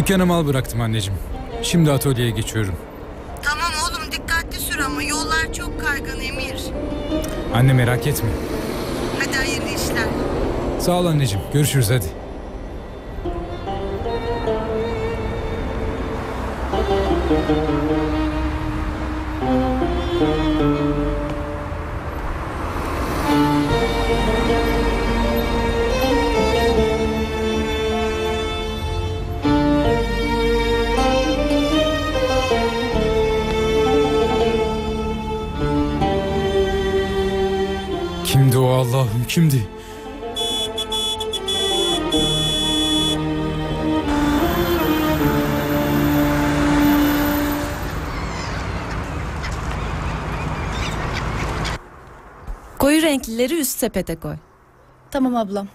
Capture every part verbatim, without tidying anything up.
Dükkana mal bıraktım anneciğim. Şimdi atölyeye geçiyorum. Tamam oğlum, dikkatli sür ama yollar çok kaygan Emir. Anne merak etme. Hadi hayırlı işler. Sağ ol anneciğim. Görüşürüz hadi. Kimdi o Allah'ım, kimdi? Koyu renklileri üst sepete koy. Tamam ablam.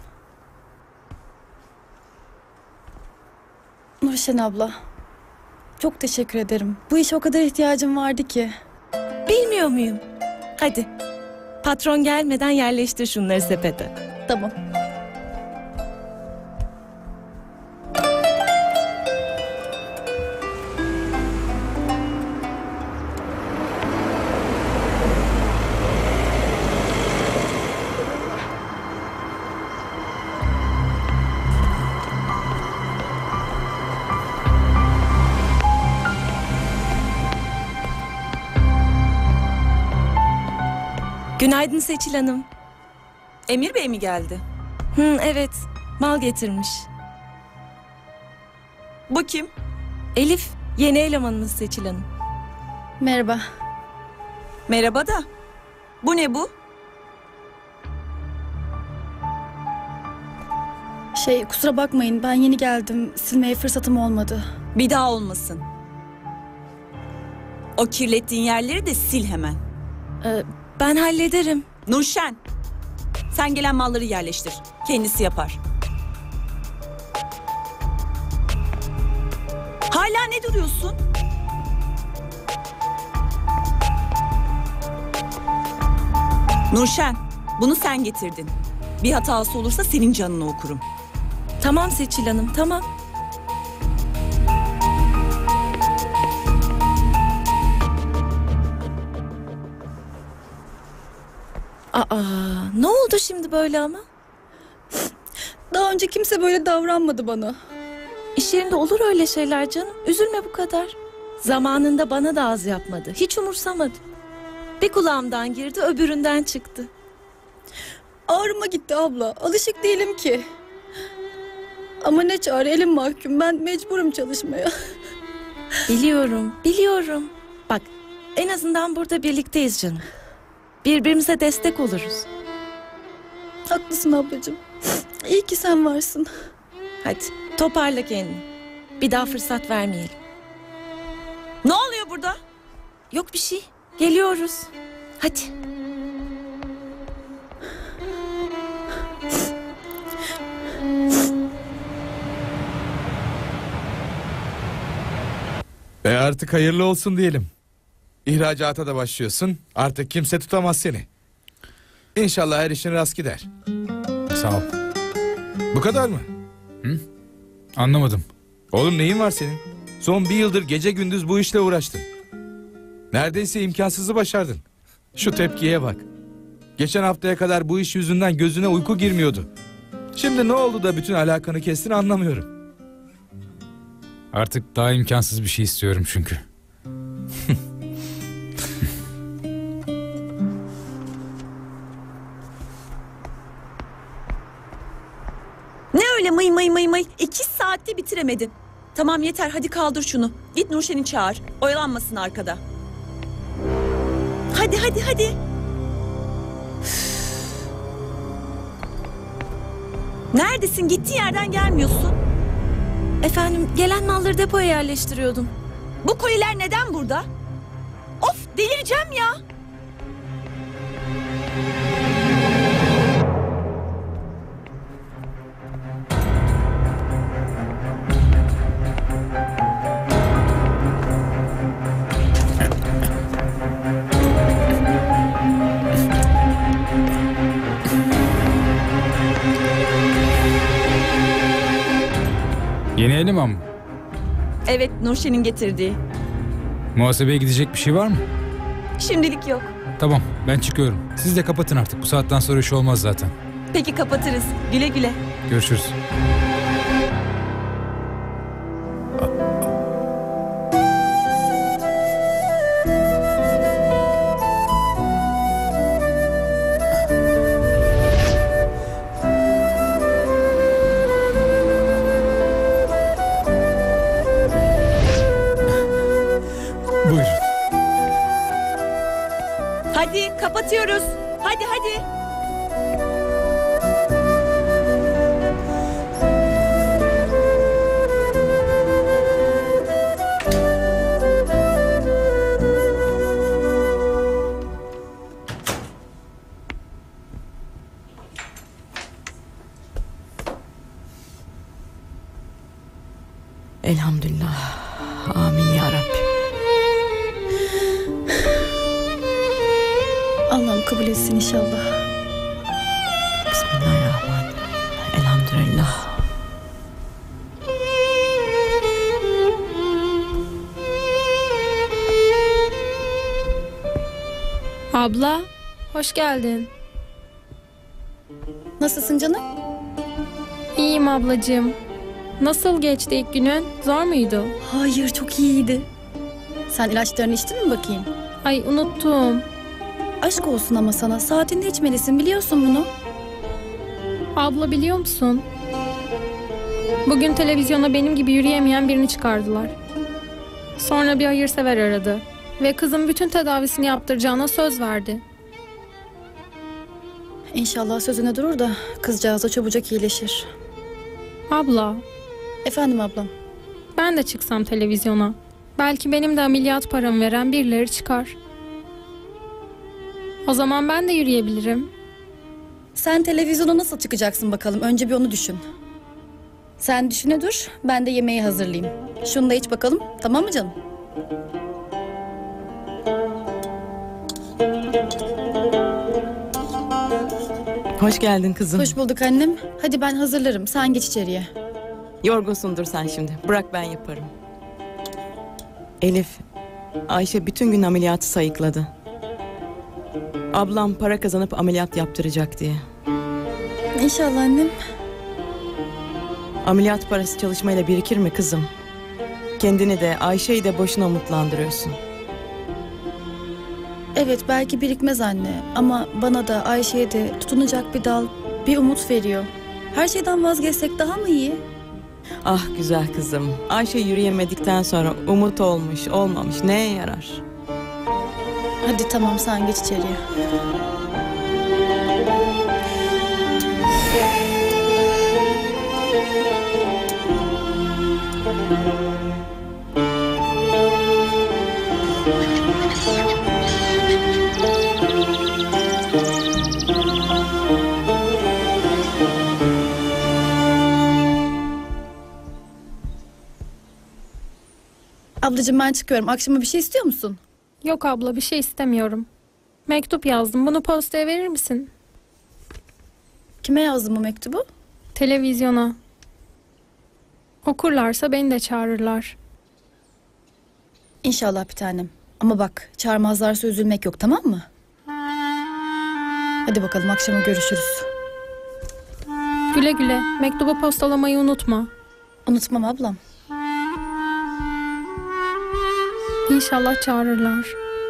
Nurşen abla, çok teşekkür ederim. Bu işe o kadar ihtiyacım vardı ki. Bilmiyor muyum? Hadi. Patron gelmeden yerleştir şunları sepete. Tamam. Günaydın Seçil Hanım. Emir Bey mi geldi? Hı, evet, mal getirmiş. Bu kim? Elif, yeni elemanımız Seçil Hanım. Merhaba. Merhaba da. Bu ne bu? Şey, kusura bakmayın, ben yeni geldim. Silmeye fırsatım olmadı. Bir daha olmasın. O kirlettiğin yerleri de sil hemen. Ee, ben hallederim. Nurşen, sen gelen malları yerleştir. Kendisi yapar. Hala ne duruyorsun? Nurşen, bunu sen getirdin. Bir hatası olursa senin canını okurum. Tamam Seçil Hanım, tamam. Aa, ne oldu şimdi böyle ama? Daha önce kimse böyle davranmadı bana. İş yerinde olur öyle şeyler canım. Üzülme bu kadar. Zamanında bana da az yapmadı. Hiç umursamadı. Bir kulağımdan girdi, öbüründen çıktı. Ağrıma gitti abla. Alışık değilim ki. Ama ne çare, elim mahkum. Ben mecburum çalışmaya. Biliyorum, biliyorum. Bak, en azından burada birlikteyiz canım. Birbirimize destek oluruz. Haklısın ablacığım. İyi ki sen varsın. Hadi toparla kendini. Bir daha fırsat vermeyelim. Ne oluyor burada? Yok bir şey. Geliyoruz. Hadi. E artık hayırlı olsun diyelim. İhracata da başlıyorsun. Artık kimse tutamaz seni. İnşallah her işin rast gider. Sağ ol. Bu kadar mı? Hı? Anlamadım. Oğlum neyin var senin? Son bir yıldır gece gündüz bu işle uğraştın. Neredeyse imkansızı başardın. Şu tepkiye bak. Geçen haftaya kadar bu iş yüzünden gözüne uyku girmiyordu. Şimdi ne oldu da bütün alakanı kestin anlamıyorum. Artık daha imkansız bir şey istiyorum çünkü. Ne öyle mıy mıy mıy mıy? İki saatte bitiremedin. Tamam yeter, hadi kaldır şunu. Git Nurşen'i çağır. Oyalanmasın arkada. Hadi hadi hadi. Neredesin? Gittiğin yerden gelmiyorsun. Efendim, gelen malları depoya yerleştiriyordum. Bu koliler neden burada? Of, delireceğim ya. Yeni eleman mı? Evet, Nurşen'in getirdiği. Muhasebeye gidecek bir şey var mı? Şimdilik yok. Tamam, ben çıkıyorum. Siz de kapatın artık. Bu saatten sonra iş olmaz zaten. Peki kapatırız. Güle güle. Görüşürüz. Buyurun. Hadi kapatıyoruz. Hadi hadi. Elhamdülillah. Amin ya Rabbi. Allah'ım kabul etsin inşallah. Bismillahirrahmanirrahim. Elhamdülillah. Abla, hoş geldin. Nasılsın canım? İyiyim ablacığım. Nasıl geçti ilk günün? Zor muydu? Hayır, çok iyiydi. Sen ilaçlarını içtin mi bakayım? Ay unuttum. Aşk olsun ama sana. Saatinde içmelisin, biliyorsun bunu. Abla biliyor musun? Bugün televizyona benim gibi yürüyemeyen birini çıkardılar. Sonra bir hayırsever aradı. Ve kızım bütün tedavisini yaptıracağına söz verdi. İnşallah sözüne durur da kızcağız da çabucak iyileşir. Abla, Efendim ablam. ben de çıksam televizyona. Belki benim de ameliyat paramı veren birileri çıkar. O zaman ben de yürüyebilirim. Sen televizyona nasıl çıkacaksın bakalım? Önce bir onu düşün. Sen düşüne dur, ben de yemeği hazırlayayım. Şunu da iç bakalım, tamam mı canım? Hoş geldin kızım. Hoş bulduk annem. Hadi ben hazırlarım, sen geç içeriye. Yorgunsundur sen şimdi. Bırak ben yaparım. Elif, Ayşe bütün gün ameliyatı sayıkladı. Ablam para kazanıp ameliyat yaptıracak diye. İnşallah annem. Ameliyat parası çalışmayla birikir mi kızım? Kendini de Ayşe'yi de boşuna umutlandırıyorsun. Evet, belki birikmez anne ama bana da Ayşe'ye de tutunacak bir dal, bir umut veriyor. Her şeyden vazgeçsek daha mı iyi? Ah güzel kızım. Ayşe yürüyemedikten sonra umut olmuş olmamış neye yarar? Hadi tamam, sen geç içeriye. Ablacığım ben çıkıyorum. Akşama bir şey istiyor musun? Yok abla, bir şey istemiyorum. Mektup yazdım. Bunu postaya verir misin? Kime yazdın bu mektubu? Televizyona. Okurlarsa beni de çağırırlar. İnşallah bir tanem. Ama bak, çağırmazlarsa üzülmek yok, tamam mı? Hadi bakalım, akşama görüşürüz. Güle güle. Mektubu postalamayı unutma. Unutmam ablam. İnşallah çağırırlar.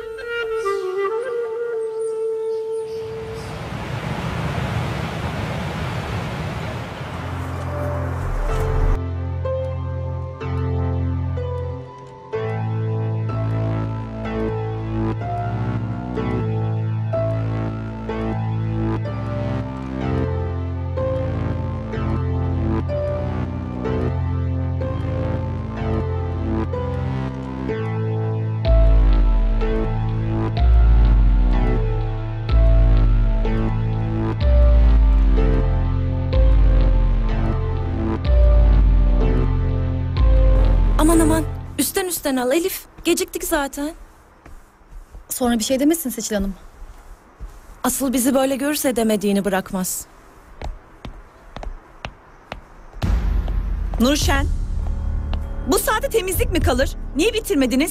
Aman aman. Üstten üstten al Elif. Geciktik zaten. Sonra bir şey demesin Seçil Hanım. Asıl bizi böyle görürse demediğini bırakmaz. Nurşen. Bu saate temizlik mi kalır? Niye bitirmediniz?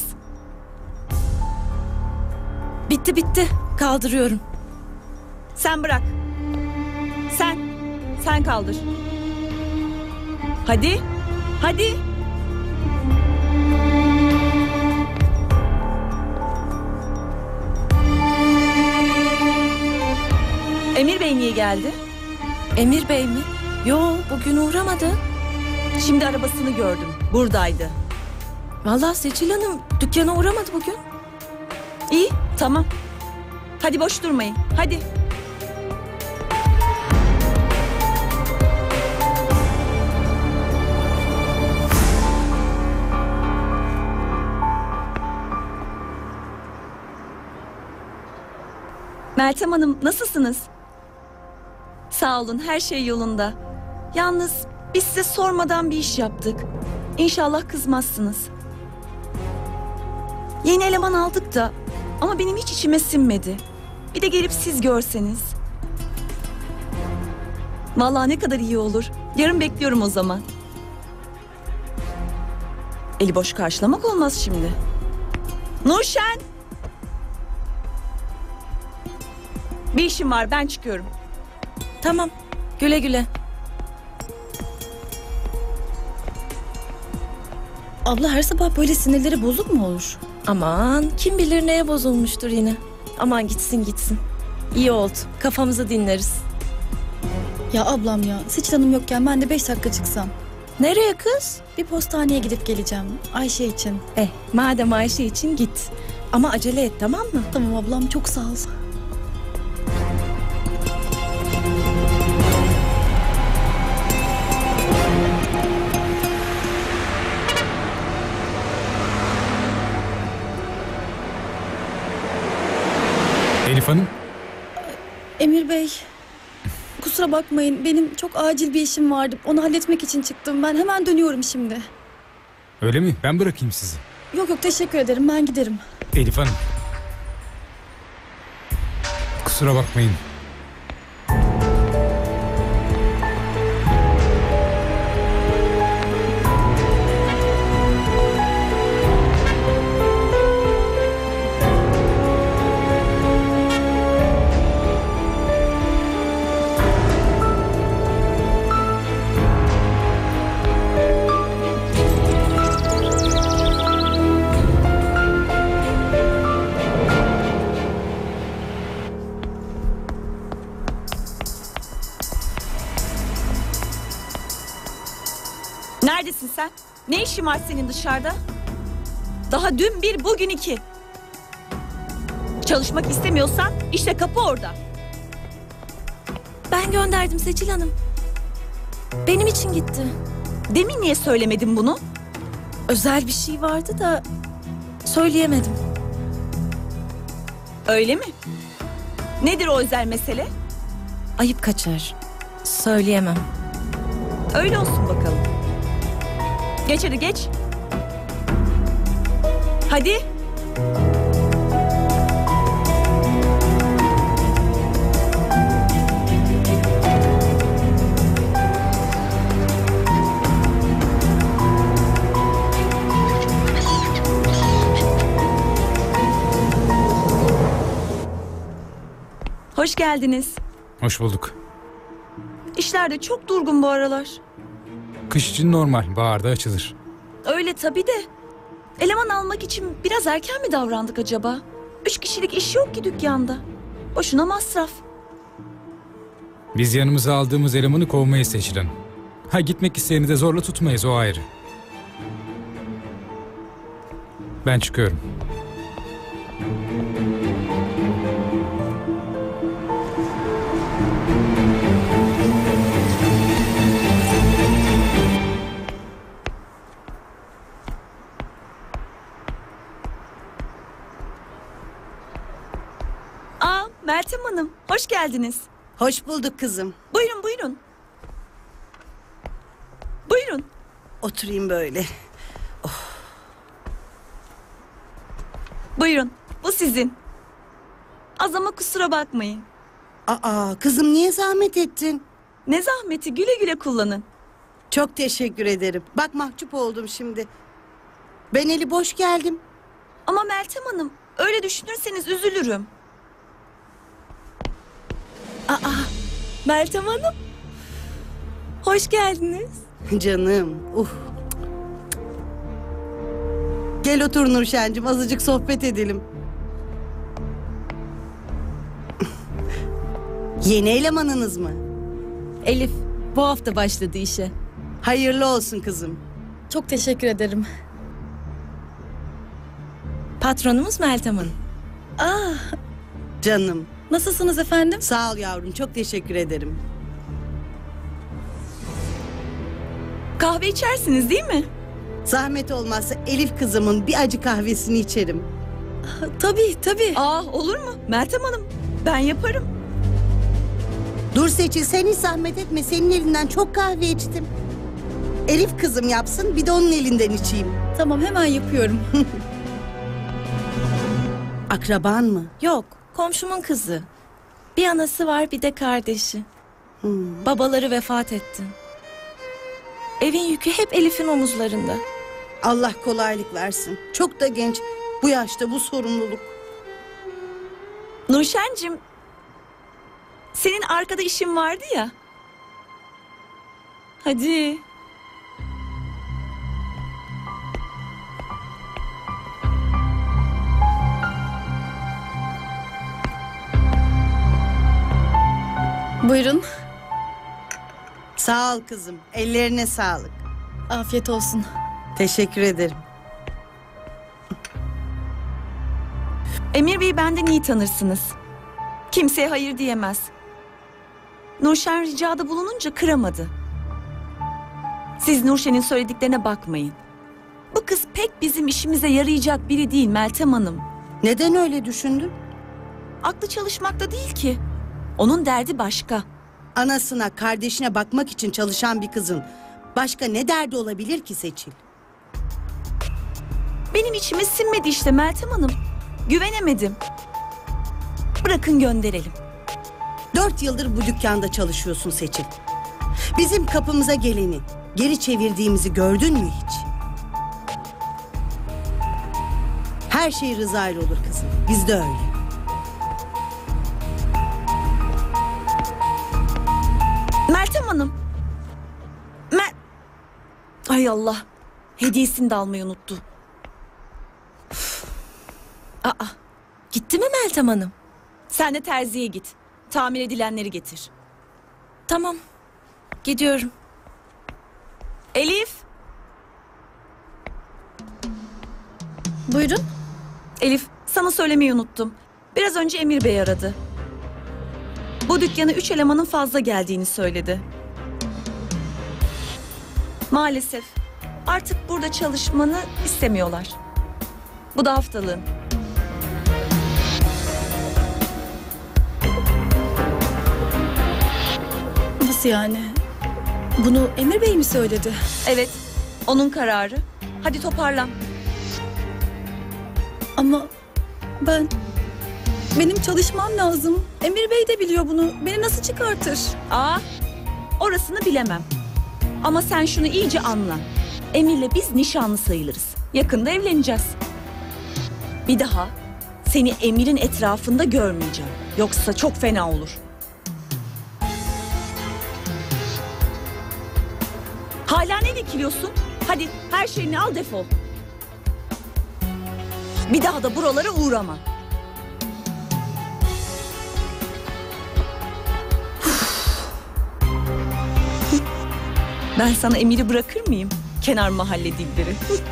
Bitti bitti. Kaldırıyorum. Sen bırak. Sen. Sen kaldır. Hadi. Hadi. Emir Bey niye geldi? Emir Bey mi? Yo, bugün uğramadı. Şimdi arabasını gördüm. Buradaydı. Vallahi Seçil Hanım dükkana uğramadı bugün. İyi, tamam. Hadi boş durmayın. Hadi. Meltem Hanım, nasılsınız? Sağ olun, her şey yolunda. Yalnız biz size sormadan bir iş yaptık. İnşallah kızmazsınız. Yeni eleman aldık da ama benim hiç içime sinmedi. Bir de gelip siz görseniz. Vallahi ne kadar iyi olur. Yarın bekliyorum o zaman. Eli boş karşılamak olmaz şimdi. Nurşen! Bir işim var, ben çıkıyorum. Tamam. Güle güle. Abla her sabah böyle sinirleri bozuk mu olur? Aman kim bilir neye bozulmuştur yine. Aman gitsin gitsin. İyi oldu. Kafamızı dinleriz. Ya ablam ya, Seçil Hanım yokken ben de beş dakika çıksam. Nereye kız? Bir postaneye gidip geleceğim Ayşe için. Eh madem Ayşe için git. Ama acele et, tamam mı? Tamam ablam, çok sağ ol. Elif Hanım, Emir Bey, kusura bakmayın, benim çok acil bir işim vardı. Onu halletmek için çıktım. Ben hemen dönüyorum şimdi. öyle mi? Ben bırakayım sizi. Yok yok, teşekkür ederim, ben giderim. Elif Hanım. Kusura bakmayın. Neredesin sen? Ne işin var senin dışarıda? Daha dün bir, bugün iki. Çalışmak istemiyorsan işte kapı orada. Ben gönderdim Seçil Hanım. Benim için gitti. Demin niye söylemedin bunu? Özel bir şey vardı da söyleyemedim. Öyle mi? Nedir o özel mesele? Ayıp kaçar. Söyleyemem. Öyle olsun bakalım. Geç hadi geç. Hadi. Hoş geldiniz. Hoş bulduk. İşler de çok durgun bu aralar. Kış için normal, baharda açılır. Öyle tabii de. Eleman almak için biraz erken mi davrandık acaba? Üç kişilik iş yok ki dükkanda. Boşuna masraf. Biz yanımıza aldığımız elemanı kovmayız Seçil Hanım. Ha gitmek isteyeni de zorla tutmayız, o ayrı. Ben çıkıyorum. Aa, Meltem Hanım, hoş geldiniz. Hoş bulduk kızım. Buyurun, buyurun. Buyurun. Oturayım böyle. Buyurun, bu sizin. Az ama kusura bakmayın. Aa, kızım niye zahmet ettin? Ne zahmeti, güle güle kullanın. Çok teşekkür ederim. Bak mahcup oldum şimdi. Ben eli boş geldim. Ama Meltem Hanım, öyle düşünürseniz üzülürüm. Aa, Meltem Hanım. Hoş geldiniz. Canım. Uh. Gel otur Nurşen'cim, azıcık sohbet edelim. Yeni elemanınız mı? Elif bu hafta başladı işe. Hayırlı olsun kızım. Çok teşekkür ederim. Patronumuz Meltem Hanım. Aa, Canım. nasılsınız efendim? Sağ ol yavrum, çok teşekkür ederim. Kahve içersiniz değil mi? Zahmet olmazsa Elif kızımın bir acı kahvesini içerim. Tabii tabii. Aa, olur mu? Meltem Hanım, ben yaparım. Dur Seçil, sen hiç zahmet etme. Senin elinden çok kahve içtim. Elif kızım yapsın, bir de onun elinden içeyim. Tamam, hemen yapıyorum. Akraban mı? Yok, komşumun kızı. Bir anası var, bir de kardeşi. Hmm. Babaları vefat etti. Evin yükü hep Elif'in omuzlarında. Allah kolaylık versin. Çok da genç. Bu yaşta bu sorumluluk. Nurşen'cim, senin arkada işin vardı ya. Hadi. Buyurun. Sağ ol kızım. Ellerine sağlık. Afiyet olsun. Teşekkür ederim. Emir Bey'i benden iyi tanırsınız. Kimseye hayır diyemez. Nurşen ricada bulununca kıramadı. Siz Nurşen'in söylediklerine bakmayın. Bu kız pek bizim işimize yarayacak biri değil Meltem Hanım. Neden öyle düşündün? Aklı çalışmakta değil ki. Onun derdi başka. Anasına, kardeşine bakmak için çalışan bir kızın başka ne derdi olabilir ki Seçil? Benim içime sinmedi işte Meltem Hanım. Güvenemedim. Bırakın gönderelim. Dört yıldır bu dükkanda çalışıyorsun Seçil. Bizim kapımıza geleni geri çevirdiğimizi gördün mü hiç? Her şey Rıza ile olur kızım. Biz de öyle. Meltem Hanım. Mel... Ay Allah. Hediyesini de almayı unuttu. Aa, gitti mi Meltem Hanım? Sen de terziye git. Tamir edilenleri getir. Tamam, gidiyorum. Elif. Buyurun. Elif, sana söylemeyi unuttum. Biraz önce Emir Bey aradı. Bu dükkana üç elemanın fazla geldiğini söyledi. Maalesef artık burada çalışmanı istemiyorlar. Bu da haftalığın. Nasıl yani? Bunu Emir Bey mi söyledi? Evet, onun kararı. Hadi toparlan. Ama ben... Benim çalışmam lazım. Emir Bey de biliyor bunu. Beni nasıl çıkartır? Aa, orasını bilemem. Ama sen şunu iyice anla. Emir'le biz nişanlı sayılırız. Yakında evleneceğiz. Bir daha seni Emir'in etrafında görmeyeceğim. Yoksa çok fena olur. Hala ne dikiliyorsun? Hadi her şeyini al, defol. Bir daha da buralara uğrama. Ben sana Emir'i bırakır mıyım? Kenar mahalle dilleri.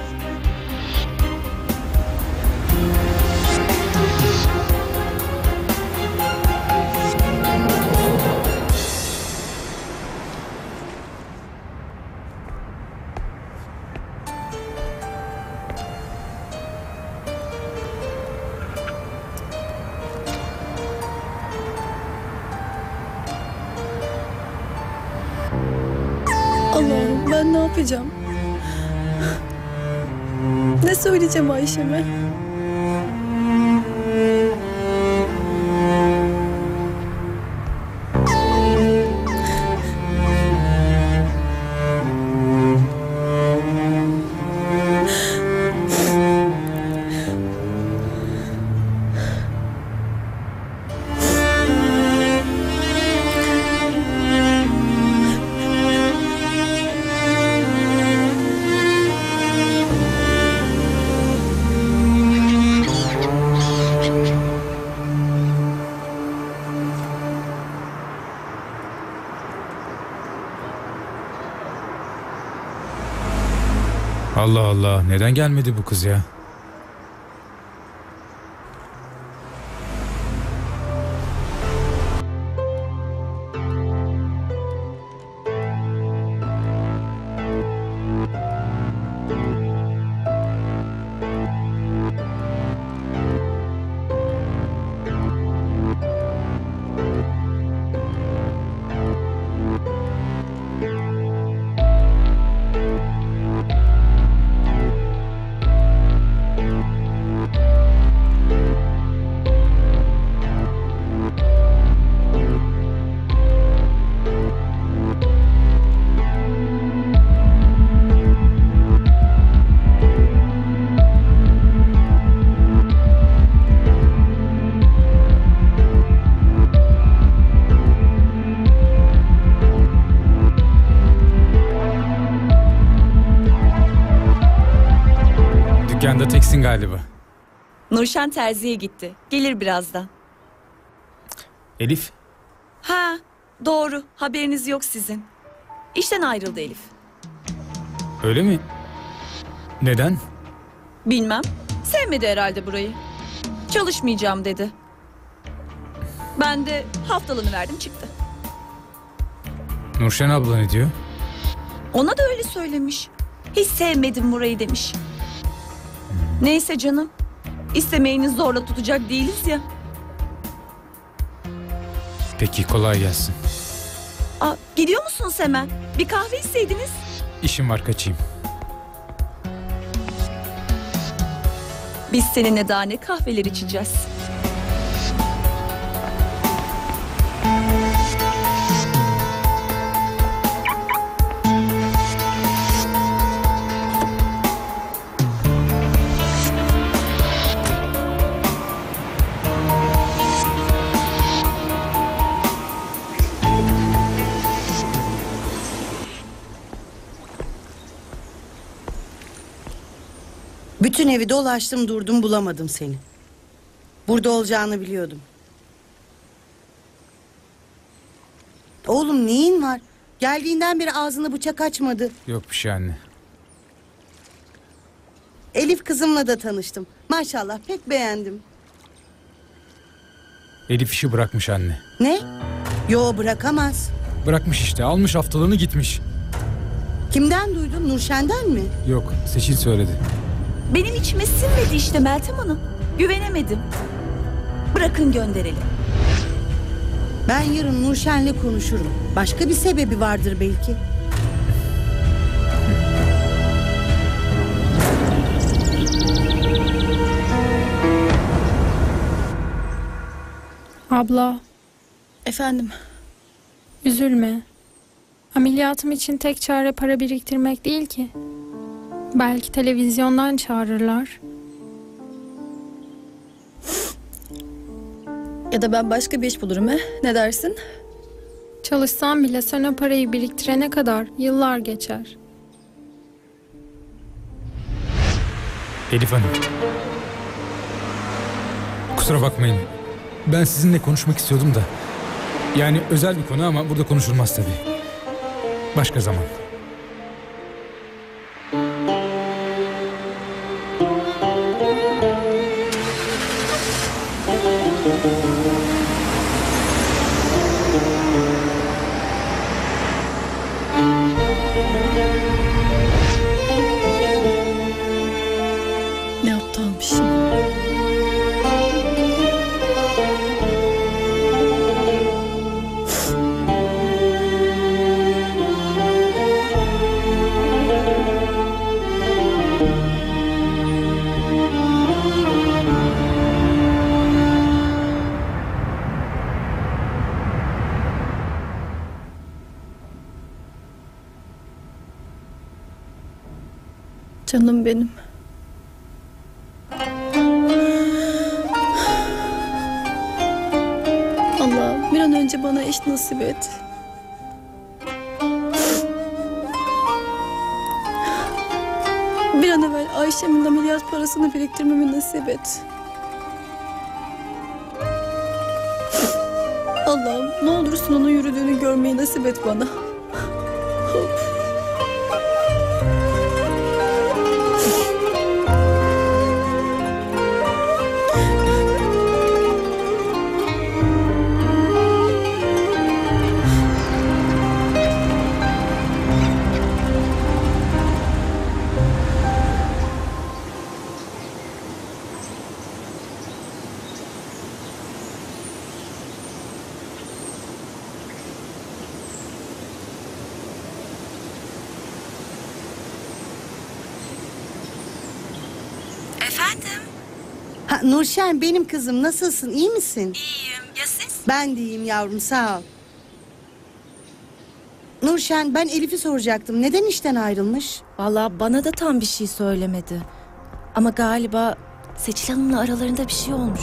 Allah'ım, ben ne yapacağım? Ne söyleyeceğim Ayşem'e? Allah Allah, neden gelmedi bu kız ya? Dükkanda teksin galiba. Nurşen terziye gitti. Gelir birazdan. Elif, Ha, doğru. Haberiniz yok sizin. İşten ayrıldı Elif. öyle mi? Neden? Bilmem. Sevmedi herhalde burayı. Çalışmayacağım dedi. Ben de haftalığını verdim çıktı. Nurşen abla ne diyor? Ona da öyle söylemiş. Hiç sevmedim burayı demiş. Neyse canım. İstemeyini zorla tutacak değiliz ya. Peki, kolay gelsin. Aa, gidiyor musunuz hemen? Bir kahve içseydiniz. İşim var, kaçayım. Biz seninle daha ne kahveler içeceğiz. Bütün evi dolaştım durdum bulamadım seni. Burada olacağını biliyordum. Oğlum neyin var? Geldiğinden beri ağzını bıçak açmadı. Yok bir şey anne. Elif kızımla da tanıştım. Maşallah pek beğendim. Elif işi bırakmış anne. Ne? Yo bırakamaz. Bırakmış işte, almış haftalığını gitmiş. Kimden duydun? Nurşen'den mi? Yok, Seçil söyledi. Benim içime sinmedi işte Meltem Hanım. Güvenemedim. Bırakın gönderelim. Ben yarın Nurşen'le konuşurum. Başka bir sebebi vardır belki. Abla, Efendim, üzülme. Ameliyatım için tek çare para biriktirmek değil ki. Belki televizyondan çağırırlar. ya da ben başka bir iş bulurum he? Ne dersin? Çalışsam bile sen o parayı biriktirene kadar yıllar geçer. Elif Hanım. Kusura bakmayın. Ben sizinle konuşmak istiyordum da. Yani özel bir konu ama burada konuşulmaz tabii. Başka zaman. Ne aptalmışım. Canım benim. Allah bir an önce bana eş nasip et. Bir an evvel Ayşem'in ameliyat parasını biriktirmemi nasip et. Allah'ım ne olursun onun yürüdüğünü görmeyi nasip et bana. Efendim? Ha, Nurşen benim kızım, nasılsın, iyi misin? İyiyim. Ya siz? Ben de iyiyim yavrum, sağ ol. Nurşen, ben Elif'i soracaktım. Neden işten ayrılmış? Vallahi bana da tam bir şey söylemedi. Ama galiba Seçil Hanım'la aralarında bir şey olmuş.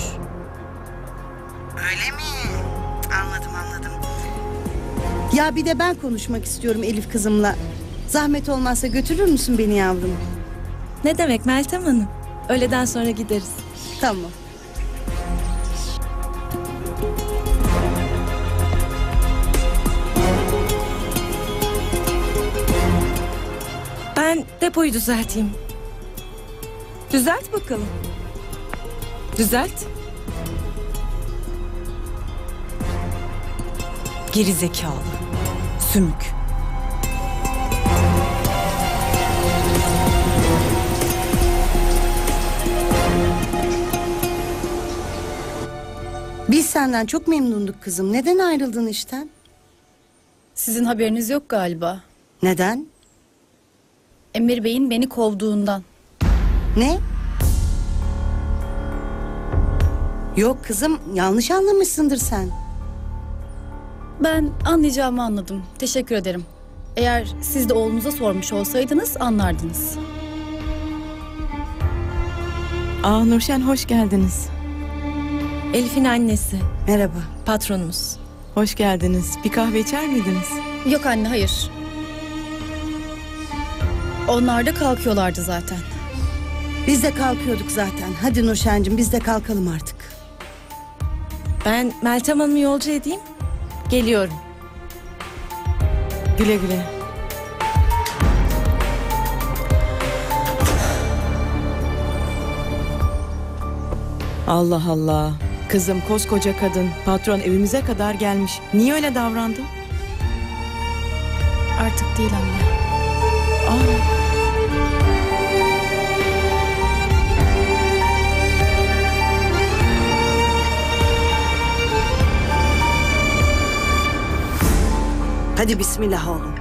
Öyle mi? Anladım anladım. Ya bir de ben konuşmak istiyorum Elif kızımla. Zahmet olmazsa götürür müsün beni yavrum? Ne demek Meltem Hanım? Öğleden sonra gideriz. Tamam. Ben depoyu düzelteyim. Düzelt bakalım. Düzelt. Geri zekalı. Sümük. Biz senden çok memnunduk kızım. Neden ayrıldın işten? Sizin haberiniz yok galiba. Neden? Emir Bey'in beni kovduğundan. Ne? Yok kızım, yanlış anlamışsındır sen. Ben anlayacağımı anladım. Teşekkür ederim. Eğer siz de oğlunuza sormuş olsaydınız anlardınız. Aa Nurşen hoş geldiniz. Elif'in annesi, Merhaba. patronumuz. Hoş geldiniz. Bir kahve içer miydiniz? Yok anne, hayır. Onlar da kalkıyorlardı zaten. Biz de kalkıyorduk zaten. Hadi Nurşen'cim, biz de kalkalım artık. Ben Meltem Hanım'ı yolcu edeyim. Geliyorum. Güle güle. Allah Allah. Kızım koskoca kadın. Patron evimize kadar gelmiş. Niye öyle davrandı? Artık değil anne. Aa. Hadi bismillah oğlum.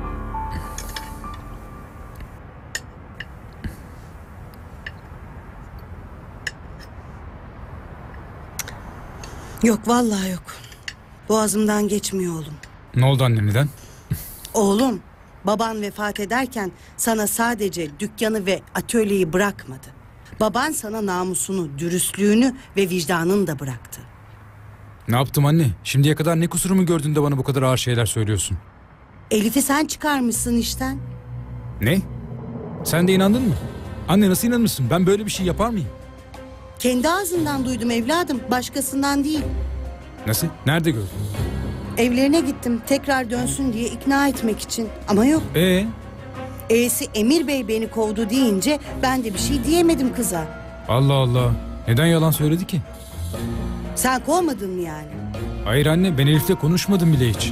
Yok vallahi yok. Boğazımdan geçmiyor oğlum. Ne oldu annem, neden? Oğlum, baban vefat ederken sana sadece dükkanı ve atölyeyi bırakmadı. Baban sana namusunu, dürüstlüğünü ve vicdanını da bıraktı. Ne yaptım anne? Şimdiye kadar ne kusurumu gördün de bana bu kadar ağır şeyler söylüyorsun? Elif'i sen çıkarmışsın işten. Ne? Sen de inandın mı? Anne nasıl inanırsın? Ben böyle bir şey yapar mıyım? Kendi ağzından duydum evladım, başkasından değil. Nasıl? Nerede gördün? Evlerine gittim tekrar dönsün diye ikna etmek için. Ama yok. Ee? E'si Emir Bey beni kovdu deyince ben de bir şey diyemedim kıza. Allah Allah. Neden yalan söyledi ki? Sen kovmadın mı yani? Hayır anne, ben Elif'le konuşmadım bile hiç.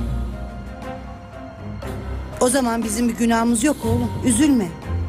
O zaman bizim bir günahımız yok oğlum. Üzülme.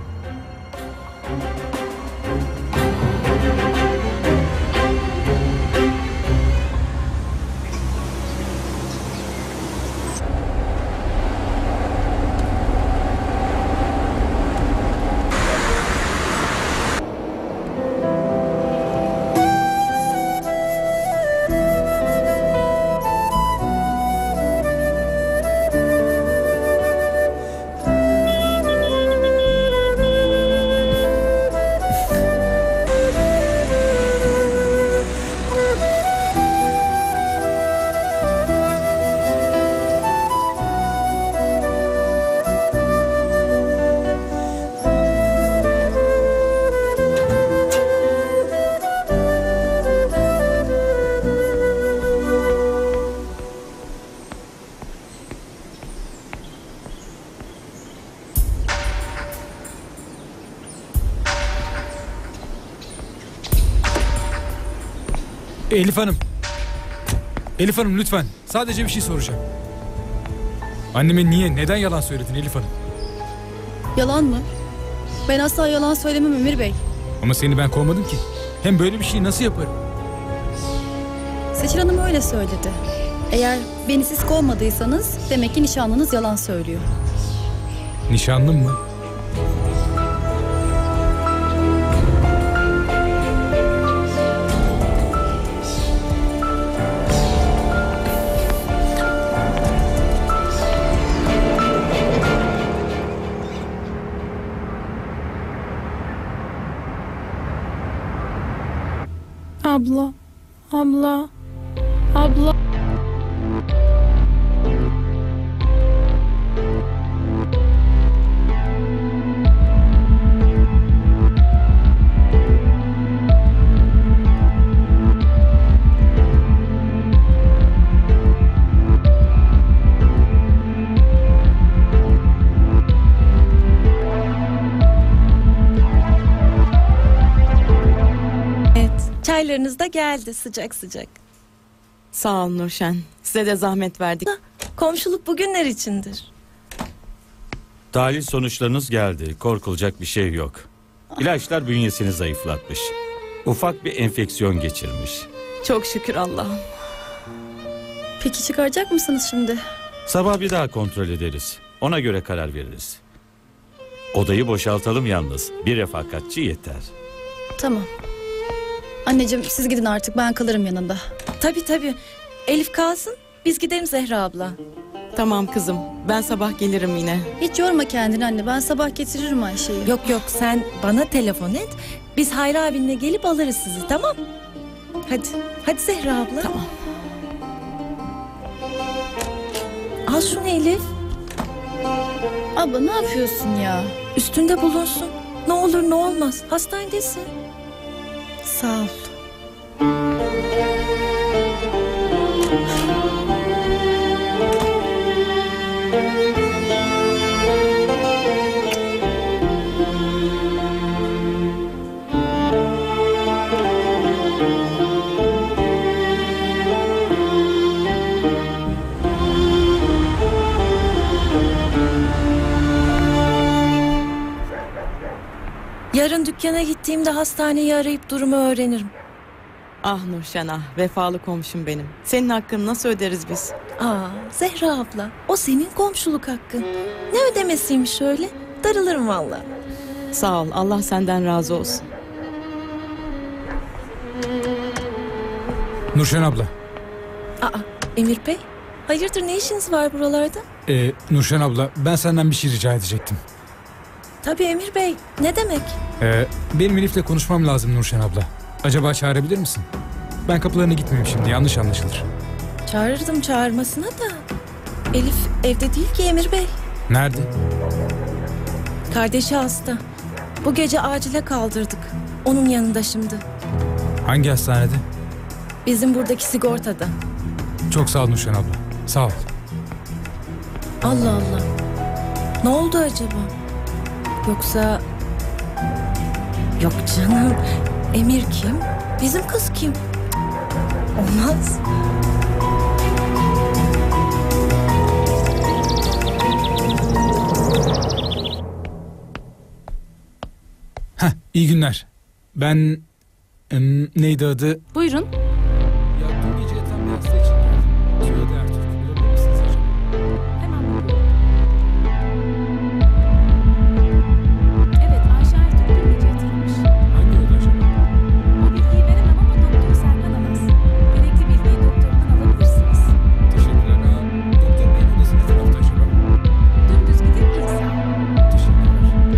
Elif Hanım. Elif Hanım lütfen. Sadece bir şey soracağım. Anneme niye, neden yalan söyledin Elif Hanım? Yalan mı? Ben asla yalan söylemem Emir Bey. Ama seni ben kovmadım ki. Hem böyle bir şeyi nasıl yaparım? Seçil Hanım öyle söyledi. Eğer beni siz kovmadıysanız demek ki nişanlınız yalan söylüyor. Nişanlım mı? Abla, abla, abla. Çaylarınız da geldi sıcak sıcak. Sağ ol Nurşen. Size de zahmet verdik. Komşuluk bugünler içindir. Tahlil sonuçlarınız geldi. Korkulacak bir şey yok. İlaçlar bünyesini zayıflatmış. Ufak bir enfeksiyon geçirmiş. Çok şükür Allah'ım. Peki çıkaracak mısınız şimdi? Sabah bir daha kontrol ederiz. Ona göre karar veririz. Odayı boşaltalım yalnız. Bir refakatçi yeter. Tamam. Anneciğim siz gidin artık, ben kalırım yanında. Tabii tabii. Elif kalsın, biz gidelim Zehra abla. Tamam kızım. Ben sabah gelirim yine. Hiç yorma kendini anne, ben sabah getiririm Ayşe'yi. Yok yok, sen bana telefon et. Biz Hayri abinle gelip alırız sizi, tamam? Hadi, hadi Zehra abla. Tamam. Al şunu Elif. Abla ne yapıyorsun ya? Üstünde bulunsun. Ne olur ne olmaz. Hastanedesin. Sağ ol. Yarın dükkana gittiğimde hastaneyi arayıp durumu öğrenirim. Ah Nurşen ah. Vefalı komşum benim. Senin hakkını nasıl öderiz biz? Aa, Zehra abla, o senin komşuluk hakkın. Ne ödemesiymiş öyle? Darılırım valla. Sağ ol. Allah senden razı olsun. Nurşen abla. Aa, Emir Bey, hayırdır ne işiniz var buralarda? Ee, Nurşen abla, ben senden bir şey rica edecektim. Tabii Emir Bey, ne demek? Ee, benim Elif'le konuşmam lazım Nurşen abla. Acaba çağırabilir misin? Ben kapılarına gitmeyeyim şimdi, yanlış anlaşılır. Çağırırdım çağırmasına da. Elif evde değil ki Emir Bey. Nerede? Kardeşi hasta. Bu gece acile kaldırdık. Onun yanında şimdi. Hangi hastanede? Bizim buradaki sigortada. Çok sağ ol Nurşen abla. Sağ ol. Allah Allah. Ne oldu acaba? Yoksa... Yok canım. Emir kim? Bizim kız kim? Olmaz. Heh, iyi günler. Ben... em, neydi adı? Buyurun. Ya dün gece yatan bir hasta için geldim. Soyadı Ertuğrul. Bulabilir misiniz acaba? Hemen bakıyorum. Evet, Ayşe Ertuğrul dün gece yatırılmış. Hangi oda acaba? O bilgiyi veremem ama doktor Serkan Alas. Gerekli bilgiyi doktorundan alabilirsiniz. Teşekkürler. Aa, doktor beyin odası ne tarafta acaba? Dümdüz gidip ilk sağ. Teşekkürler.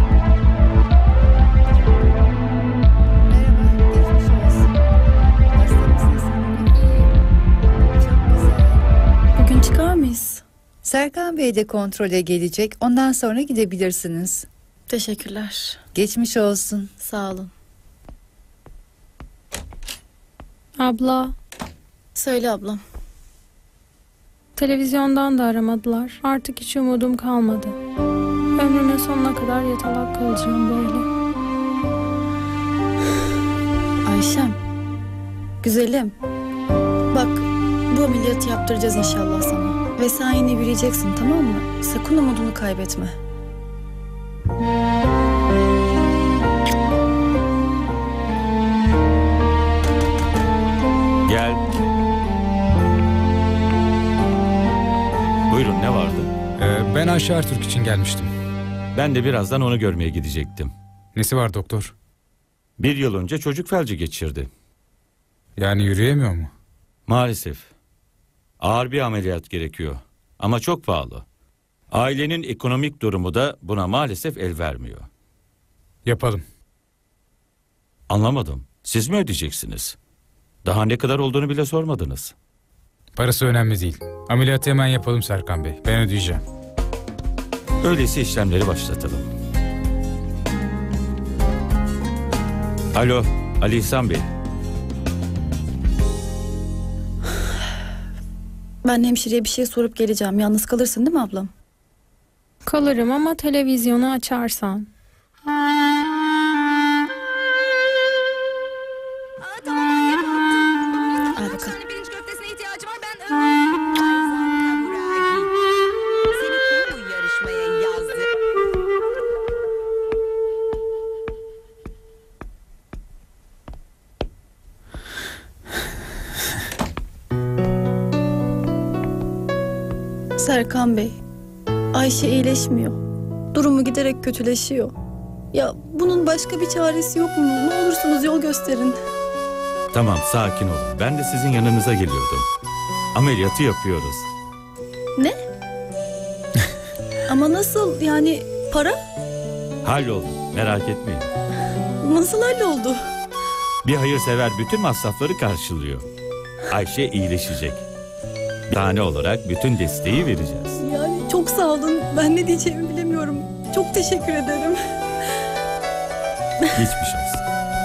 Merhaba, geçmiş olsun. Hastamız nasıl? Çok güzel. Bugün çıkar mıyız? Serkan Bey de kontrole gelecek. Ondan sonra gidebilirsiniz. Teşekkürler. Geçmiş olsun. Sağ olun. Abla, Söyle ablam. televizyondan da aramadılar. Artık hiç umudum kalmadı. Ömrümün sonuna kadar yatalak kalacağım böyle. Ayşem. Güzelim. Bak, bu ameliyatı yaptıracağız inşallah sana. Ve sen yine yürüyeceksin, tamam mı? Sakın umudunu kaybetme. Gel. Buyurun, ne vardı? Ee, ben Ayşe Ertürk için gelmiştim. Ben de birazdan onu görmeye gidecektim. Nesi var doktor? Bir yıl önce çocuk felci geçirdi. Yani yürüyemiyor mu? Maalesef. Ağır bir ameliyat gerekiyor. Ama çok pahalı. Ailenin ekonomik durumu da buna maalesef el vermiyor. Yapalım. Anlamadım. Siz mi ödeyeceksiniz? Daha ne kadar olduğunu bile sormadınız. Parası önemli değil. Ameliyatı hemen yapalım Serkan Bey. Ben ödeyeceğim. Öyleyse işlemleri başlatalım. Alo, Ali İhsan Bey. Ben hemşireye bir şey sorup geleceğim. Yalnız kalırsın değil mi ablam? Kalırım ama televizyonu açarsan. Al bakalım. Pirinç köftesine ihtiyacım var. Ben... Seni kim bu yarışmaya yazdı? Serkan Bey, Ayşe iyileşmiyor. Durumu giderek kötüleşiyor. Ya bunun başka bir çaresi yok mu? Ne olursunuz yol gösterin. Tamam, sakin olun. Ben de sizin yanınıza geliyordum. Ameliyatı yapıyoruz. Ne? Ama nasıl yani para? Halloldu, merak etmeyin. Nasıl halloldu? Bir hayırsever bütün masrafları karşılıyor. Ayşe iyileşecek. Bir tane olarak bütün desteği vereceğiz. Yani çok sağ olun. Ben ne diyeceğimi bilemiyorum. Çok teşekkür ederim. Geçmiş olsun.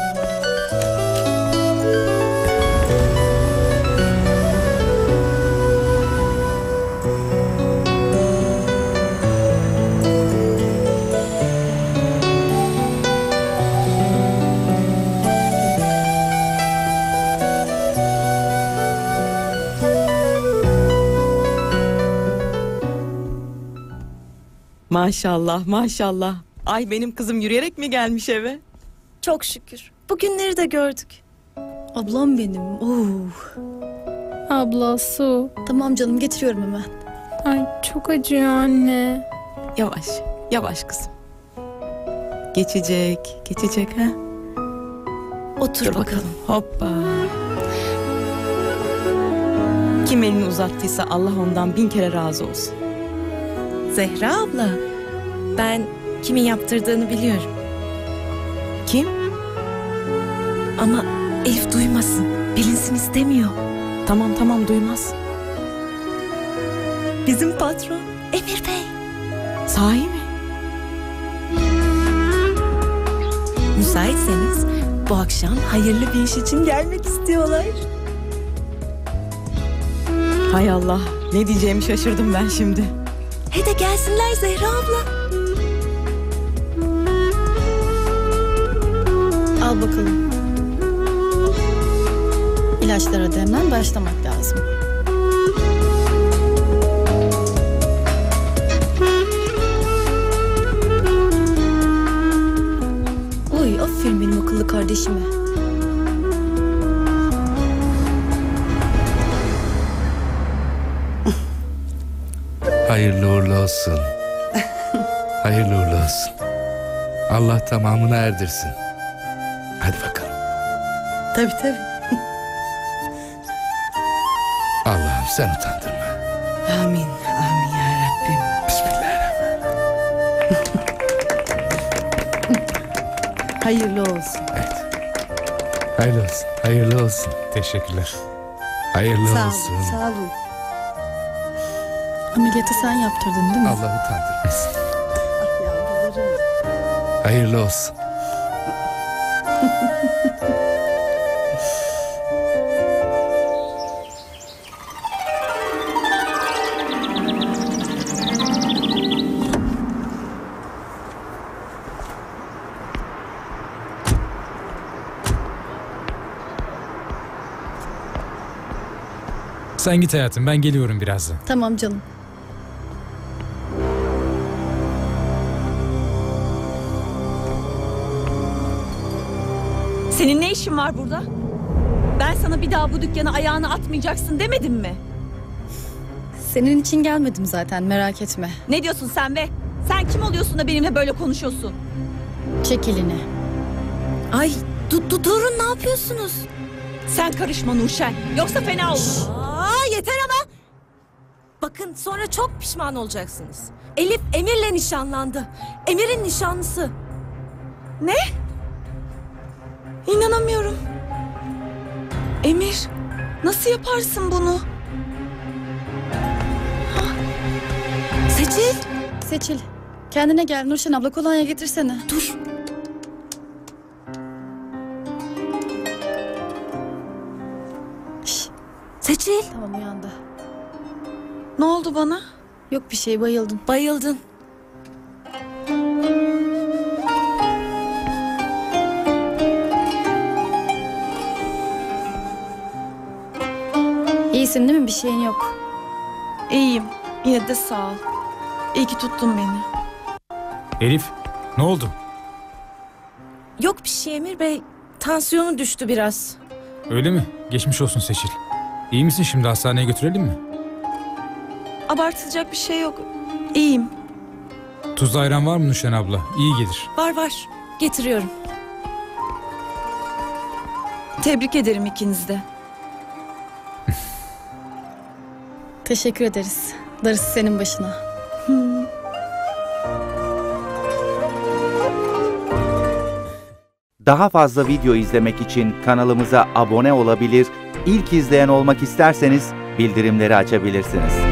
Maşallah maşallah. Ay benim kızım yürüyerek mi gelmiş eve? Çok şükür. Bugünleri de gördük. Ablam benim. Oo. Abla su. Tamam canım getiriyorum hemen. Ay çok acıyor anne. Yavaş yavaş kızım. Geçecek geçecek ha. Otur Dur bakalım. bakalım. Hoppa. Kim elini uzattıysa Allah ondan bin kere razı olsun. Zehra abla, ben kimin yaptırdığını biliyorum. Kim? Ama Elif duymasın, bilinsin istemiyor. Tamam tamam duymaz. Bizim patron Emir Bey. Sahi mi? Müsaitseniz bu akşam hayırlı bir iş için gelmek istiyorlar. Hay Allah, ne diyeceğimi şaşırdım ben şimdi. He de gelsinler Zehra abla. Al bakalım. İlaçlara da hemen başlamak lazım. Oy aferin benim akıllı kardeşime. Hayırlı uğurlu olsun. Hayırlı uğurlu olsun. Allah tamamını erdirsin. Hadi bakalım. Tabii tabii. Allah'ım sen utandırma. Amin, amin ya Rabbim. Bismillahirrahmanirrahim. Hayırlı olsun. Evet. Hayırlı olsun. Hayırlı olsun. Teşekkürler. Hayırlı Sağ olsun. olun, sağ olun. Ameliyatı sen yaptırdın değil mi? Allah utandırmasın. Ah yavrularım. Hayırlı olsun. Sen git hayatım, ben geliyorum birazdan. Tamam canım. Senin ne işin var burada? Ben sana bir daha bu dükkana ayağını atmayacaksın demedim mi? Senin için gelmedim zaten merak etme. Ne diyorsun sen be? Sen kim oluyorsun da benimle böyle konuşuyorsun? Çek elini. Ay du du durun, ne yapıyorsunuz? Sen karışma Nurşen. Yoksa fena olur. Aa, yeter ama. Bakın sonra çok pişman olacaksınız. Elif Emir'le nişanlandı. Emir'in nişanlısı. Ne? İnanamıyorum. Emir. Nasıl yaparsın bunu? Ha? Seçil. Seçil. Kendine gel. Nurşen abla kolonya getirsene. Dur. Şş, Seçil. tamam uyandı. Ne oldu bana? Yok bir şey, bayıldın. Bayıldın. İyisin değil mi? Bir şeyin yok. İyiyim. Yine de sağ ol. İyi ki tuttun beni. Elif, ne oldu? Yok bir şey Emir Bey. Tansiyonu düştü biraz. Öyle mi? Geçmiş olsun Seçil. İyi misin şimdi, hastaneye götürelim mi? Abartılacak bir şey yok. İyiyim. Tuzlu ayran var mı Nurşen abla? İyi gelir. Var var. Getiriyorum. Tebrik ederim ikiniz de. Teşekkür ederiz. Darısı senin başına. Hmm. Daha fazla video izlemek için kanalımıza abone olabilir, ilk izleyen olmak isterseniz bildirimleri açabilirsiniz.